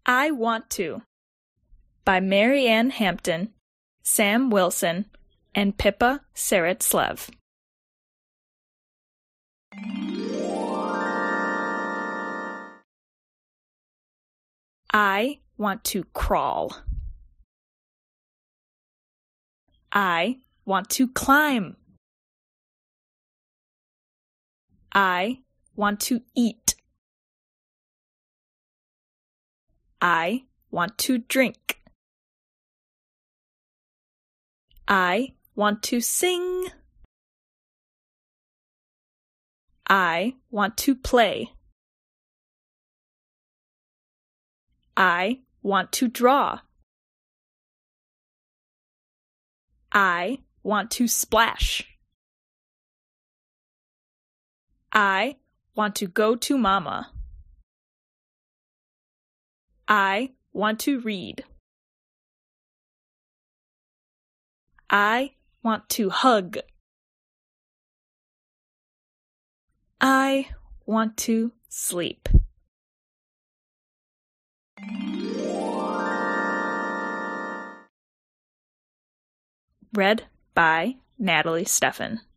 I Want To by Mary Ann Hampton, Sam Wilson, and Pippa Serritslev. I want to crawl. I want to climb. I want to eat. I want to drink. I want to sing. I want to play. I want to draw. I want to splash. I want to go to Mama. I want to read. I want to hug. I want to sleep. Read by Natalie, Stephan.